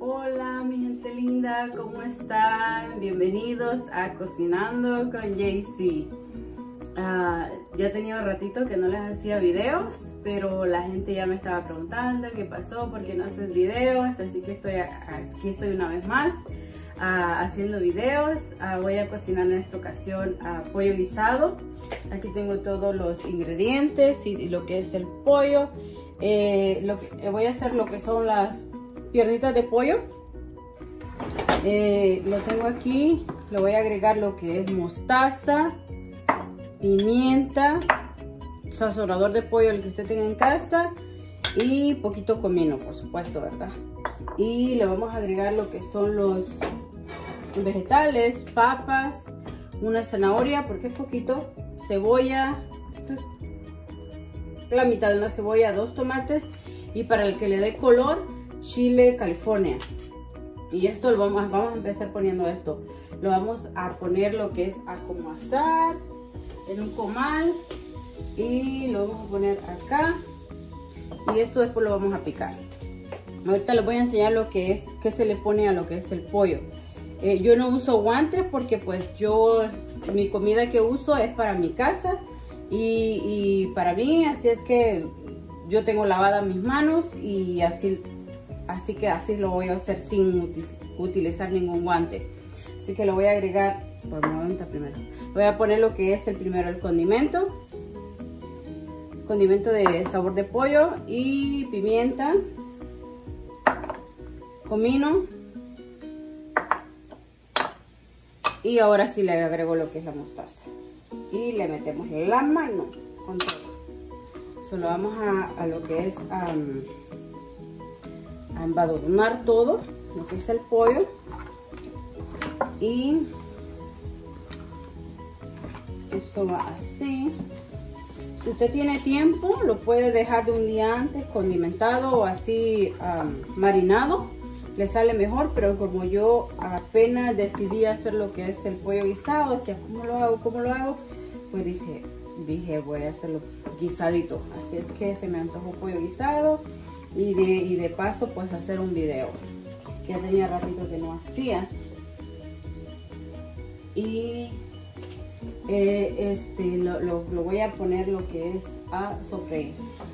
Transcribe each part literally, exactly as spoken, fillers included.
Hola mi gente linda, ¿cómo están? Bienvenidos a Cocinando con Jaycee. Uh, ya tenía un ratito que no les hacía videos, pero la gente ya me estaba preguntando qué pasó, por qué no haces videos, así que estoy aquí estoy una vez más uh, haciendo videos. Uh, voy a cocinar en esta ocasión uh, pollo guisado. Aquí tengo todos los ingredientes y, y lo que es el pollo. Eh, lo que, voy a hacer lo que son las piernitas de pollo. Eh, lo tengo aquí. Le voy a agregar lo que es mostaza, pimienta, sazonador de pollo, el que usted tenga en casa, y poquito comino, por supuesto, ¿verdad? Y le vamos a agregar lo que son los vegetales, papas, una zanahoria, porque es poquito, cebolla, esto es la mitad de una cebolla, dos tomates, y para el que le dé color, chile California. Y esto lo vamos, vamos a empezar poniendo esto. Lo vamos a poner lo que es a como asar en un comal, y lo vamos a poner acá, y esto después lo vamos a picar. Ahorita les voy a enseñar lo que es, que se le pone a lo que es el pollo. Eh, yo no uso guantes porque pues yo, mi comida que uso es para mi casa y, y para mí, así es que yo tengo lavadas mis manos y así, así que así lo voy a hacer sin util, utilizar ningún guante. Así que lo voy a agregar, por el momento primero. Voy a poner lo que es el primero, el condimento. Condimento de sabor de pollo y pimienta, comino. Y ahora sí le agrego lo que es la mostaza. Y le metemos la mano con todo. Solo vamos a, a lo que es um, a embadurnar todo, lo que es el pollo. Y esto va así. Si usted tiene tiempo, lo puede dejar de un día antes condimentado o así um, marinado. Le sale mejor, pero como yo apenas decidí hacer lo que es el pollo guisado, o sea, ¿cómo lo hago? ¿Cómo lo hago? Pues dije, dije voy a hacerlo guisadito. Así es que se me antojó pollo guisado y de, y de paso pues hacer un video. Que ya tenía ratito que no hacía. Y eh, este, lo, lo, lo voy a poner lo que es a sofreír.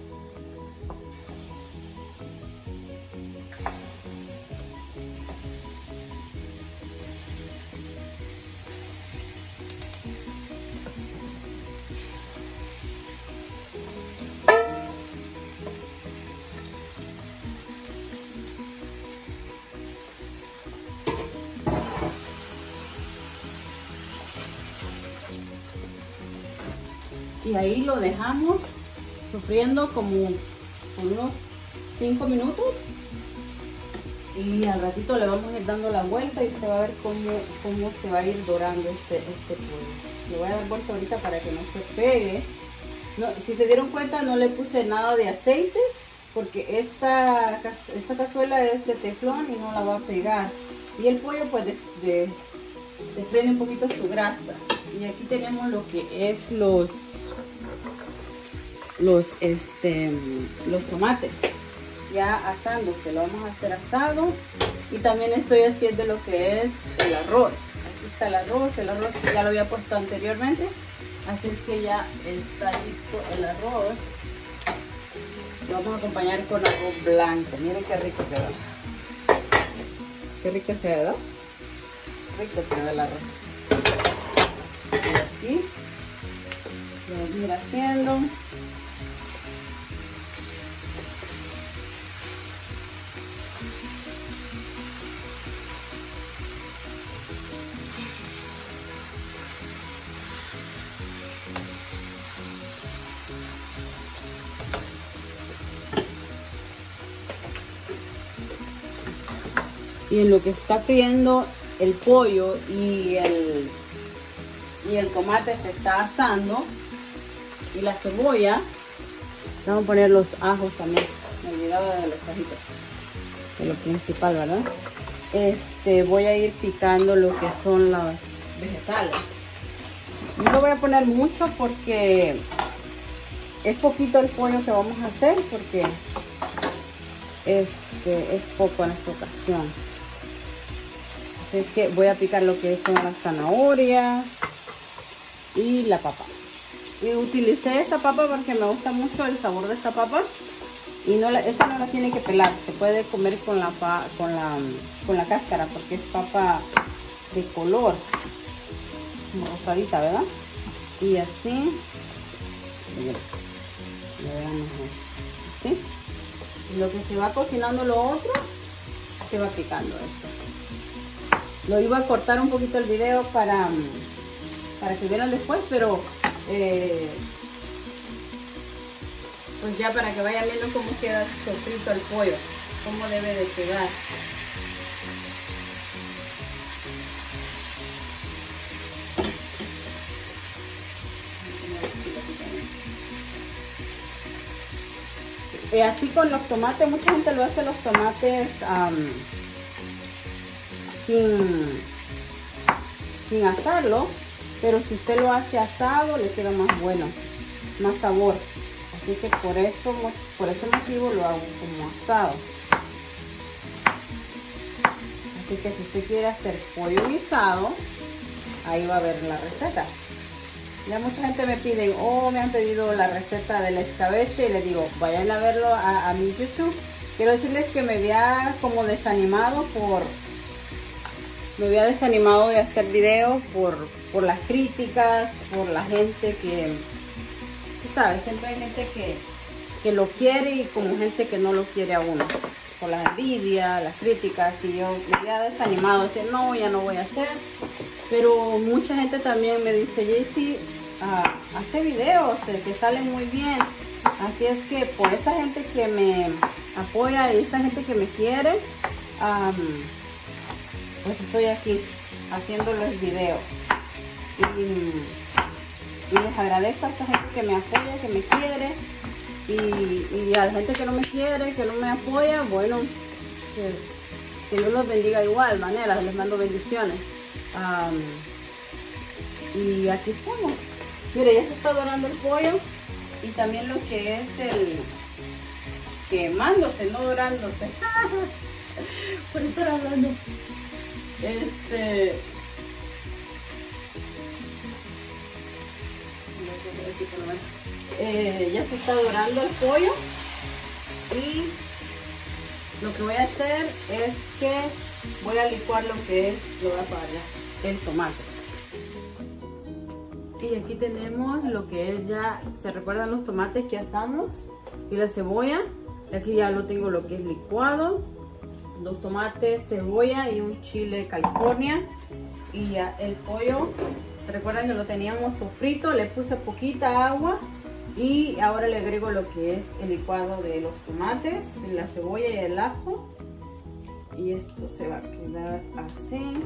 Y ahí lo dejamos sufriendo como unos cinco minutos. Y al ratito le vamos a ir dando la vuelta y usted va a ver cómo, cómo se va a ir dorando este, este pollo. Le voy a dar vuelta ahorita para que no se pegue. No, si se dieron cuenta, no le puse nada de aceite porque esta, esta cazuela es de teflón y no la va a pegar. Y el pollo pues de, de, desprende un poquito su grasa. Y aquí tenemos lo que es los los este los tomates ya asándose. Lo vamos a hacer asado. Y también estoy haciendo lo que es el arroz. Aquí está el arroz. El arroz ya lo había puesto anteriormente, así es que ya está listo el arroz. Lo vamos a acompañar con arroz blanco. Miren qué rico quedó, qué rico se ve, ¿no? Rico quedó el arroz. Y así lo vamos a ir haciendo. Y en lo que está friendo el pollo y el, y el tomate se está asando, y la cebolla, vamos a poner los ajos también. Me olvidaba de los ajitos, de lo principal, ¿verdad? Este, voy a ir picando lo que son los vegetales. No lo voy a poner mucho porque es poquito el pollo que vamos a hacer, porque este es poco en esta ocasión. Así es que voy a picar lo que son la zanahoria y la papa. Y utilicé esta papa porque me gusta mucho el sabor de esta papa. Y no la, esa no la tiene que pelar, se puede comer con la, con la, con la cáscara porque es papa de color, como rosadita, ¿verdad? Y así, ¿sí? Y lo que se va cocinando lo otro, se va picando esto. Lo iba a cortar un poquito el video para, para que vieran después, pero... Eh, pues ya para que vayan viendo cómo queda sofrito el pollo, cómo debe de quedar. Y así con los tomates, mucha gente lo hace los tomates um, sin, sin asarlo, pero si usted lo hace asado le queda más bueno, más sabor. Así que por eso, por ese motivo lo hago como asado. Así que si usted quiere hacer pollo guisado, ahí va a ver la receta. Ya mucha gente me pide, o oh, me han pedido la receta del escabeche y le digo, vayan a verlo a, a mi YouTube. Quiero decirles que me había como desanimado por, me había desanimado de hacer videos por, por las críticas, por la gente que... ¿Sabes? Siempre hay gente que, que lo quiere y como gente que no lo quiere a uno. Por la envidia, las críticas. Y yo me había desanimado. Decir, no, ya no voy a hacer. Pero mucha gente también me dice, Jaycee, uh, hace videos, te, te salen muy bien. Así es que por esa gente que me apoya y esa gente que me quiere, um, pues estoy aquí haciendo los videos. Y... Y les agradezco a esta gente que me apoya, que me quiere. Y, y a la gente que no me quiere, que no me apoya, bueno, que, que Dios los bendiga igual manera. Les mando bendiciones. Um, y aquí estamos. Mire, ya se está dorando el pollo. Y también lo que es el quemándose, no dorándose. Por estar hablando. Este... Eh, ya se está dorando el pollo y lo que voy a hacer es que voy a licuar lo que es, lo voy a apagar ya, el tomate. Y aquí tenemos lo que es ya, se recuerdan los tomates que asamos y la cebolla. Y aquí ya lo tengo lo que es licuado, dos tomates, cebolla y un chile California. Y ya el pollo, recuerden que lo teníamos sofrito, le puse poquita agua y ahora le agrego lo que es el licuado de los tomates, la cebolla y el ajo. Y esto se va a quedar así.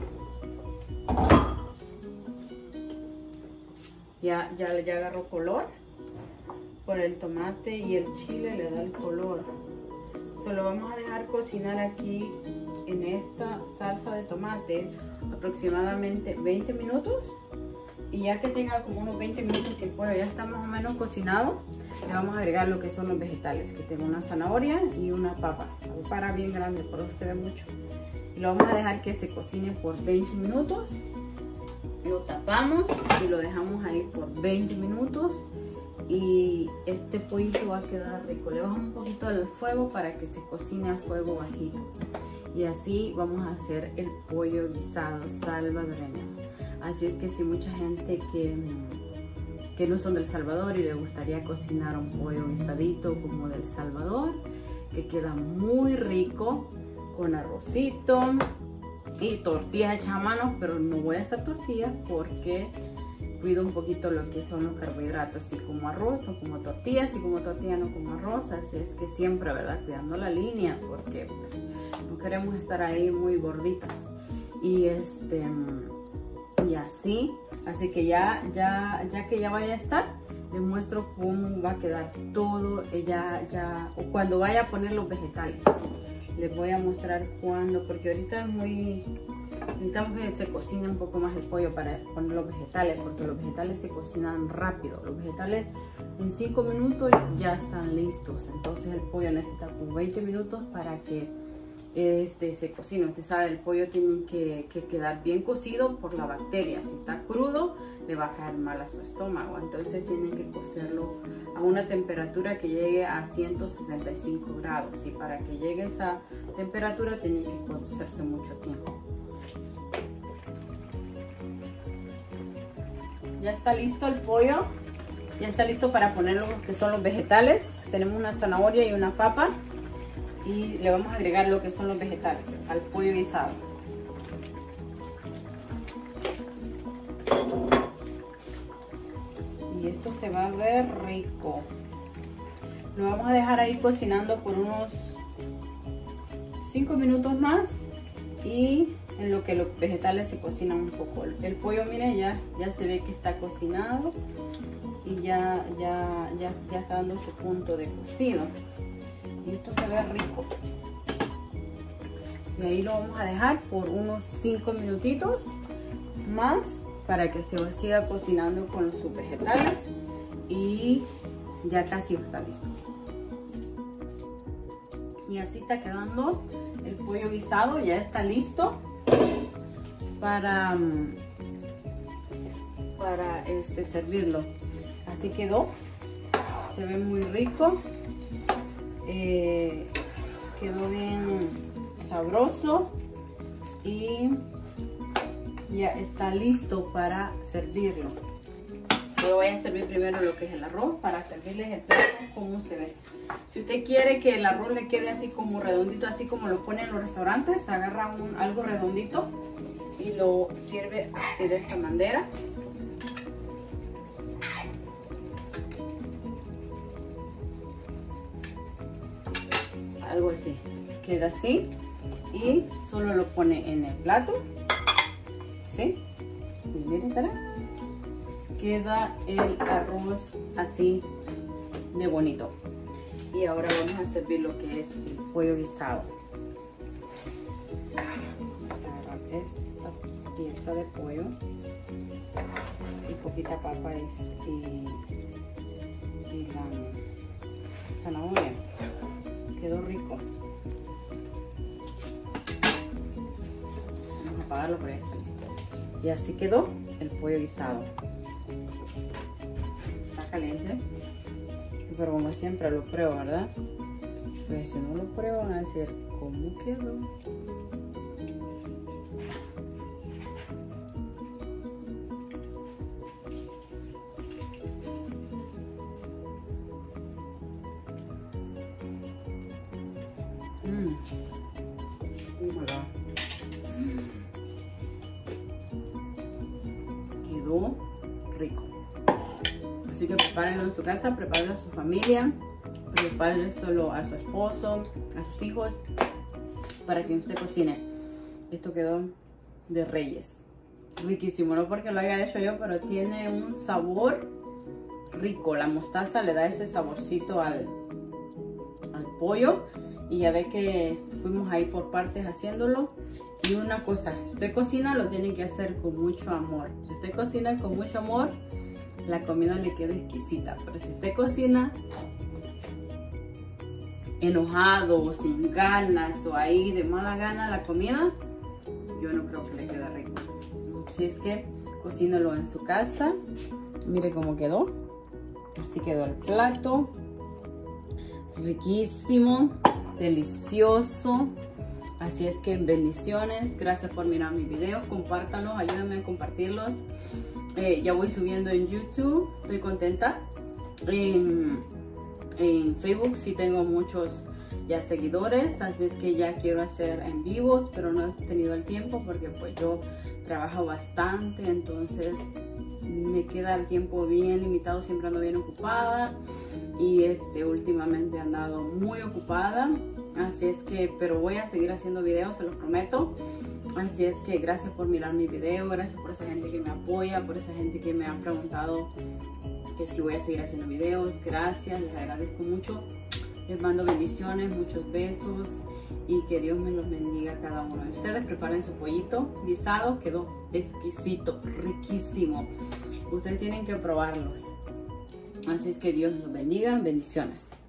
Ya, ya, ya agarró color por el tomate y el chile le da el color. Solo vamos a dejar cocinar aquí en esta salsa de tomate aproximadamente veinte minutos. Y ya que tenga como unos veinte minutos que el pollo ya está más o menos cocinado, le vamos a agregar lo que son los vegetales, que tengo una zanahoria y una papa, para bien grande, por eso se ve mucho. Y lo vamos a dejar que se cocine por veinte minutos. Lo tapamos y lo dejamos ahí por veinte minutos. Y este pollito va a quedar rico. Le bajamos un poquito el fuego para que se cocine a fuego bajito. Y así vamos a hacer el pollo guisado salvadoreño. Así es que si mucha gente que, que no son del Salvador y le gustaría cocinar un pollo guisadito como del Salvador, que queda muy rico, con arrocito y tortillas hechas a mano, pero no voy a hacer tortillas porque cuido un poquito lo que son los carbohidratos, si como arroz o como tortillas, si como tortilla no como arroz. Así es que siempre, ¿verdad?, cuidando la línea, porque pues no queremos estar ahí muy gorditas. Y este... y así, así que ya, ya, ya que ya vaya a estar, les muestro cómo va a quedar todo, ya, ya, o cuando vaya a poner los vegetales, les voy a mostrar cuándo, porque ahorita es muy, necesitamos que se cocine un poco más el pollo para poner los vegetales, porque los vegetales se cocinan rápido. Los vegetales en cinco minutos ya están listos, entonces el pollo necesita como veinte minutos para que este se cocine. Usted sabe, el pollo tiene que, que quedar bien cocido por la bacteria. Si está crudo le va a caer mal a su estómago, entonces tienen que cocerlo a una temperatura que llegue a ciento setenta y cinco grados, y para que llegue a esa temperatura tiene que cocerse mucho tiempo. Ya está listo el pollo, ya está listo para poner lo que son los vegetales. Tenemos una zanahoria y una papa, y le vamos a agregar lo que son los vegetales al pollo guisado. Y esto se va a ver rico. Lo vamos a dejar ahí cocinando por unos cinco minutos más, y en lo que los vegetales se cocinan un poco. El pollo, miren, ya, ya se ve que está cocinado y ya, ya, ya, ya está dando su punto de cocido. Y esto se ve rico. Y ahí lo vamos a dejar por unos cinco minutitos más para que se siga cocinando con sus vegetales, y ya casi está listo. Y así está quedando el pollo guisado, ya está listo para, para este, servirlo. Así quedó, se ve muy rico, eh, quedó bien sabroso y ya está listo para servirlo. Yo voy a servir primero lo que es el arroz para servirles el plato como se ve. Si usted quiere que el arroz le quede así como redondito, así como lo ponen en los restaurantes, agarra un, algo redondito y lo sirve así de esta manera. Algo así, queda así, y solo lo pone en el plato, ¿sí? Y miren, ¡tarán! Queda el arroz así de bonito. Y ahora vamos a servir lo que es el pollo guisado. Vamos a agarrar esta pieza de pollo y poquita papa y, y la zanahoria. Quedó rico. Vamos a apagarlo, pero ya está listo. Y así quedó el pollo guisado. Está caliente, pero como siempre lo pruebo, ¿verdad? Pero si no lo pruebo van a decir, ¿cómo quedó? Mmm. Quedó rico. Así que prepárenlo en su casa, prepárenlo a su familia, prepárenlo solo a su esposo, a sus hijos, para que usted cocine. Esto quedó de reyes. Riquísimo, no porque lo haya hecho yo, pero tiene un sabor rico. La mostaza le da ese saborcito al, al pollo. Y ya ve que fuimos ahí por partes haciéndolo. Y una cosa, si usted cocina, lo tiene que hacer con mucho amor. Si usted cocina con mucho amor, la comida le queda exquisita. Pero si usted cocina enojado o sin ganas o ahí de mala gana la comida, yo no creo que le quede rico. Si es que cocínelo en su casa. Mire cómo quedó. Así quedó el plato. Riquísimo, delicioso. Así es que bendiciones. Gracias por mirar mis videos. Compártanlos, ayúdenme a compartirlos. Eh, ya voy subiendo en YouTube. Estoy contenta. En, en Facebook sí tengo muchos ya seguidores. Así es que ya quiero hacer en vivos, pero no he tenido el tiempo porque pues yo trabajo bastante. Entonces me queda el tiempo bien limitado. Siempre ando bien ocupada. Y este últimamente he andado muy ocupada. Así es que, pero voy a seguir haciendo videos, se los prometo. Así es que gracias por mirar mi video, gracias por esa gente que me apoya, por esa gente que me ha preguntado que si voy a seguir haciendo videos. Gracias, les agradezco mucho. Les mando bendiciones, muchos besos y que Dios me los bendiga a cada uno de ustedes. Preparen su pollito guisado, quedó exquisito, riquísimo. Ustedes tienen que probarlos. Así es que Dios los bendiga, bendiciones.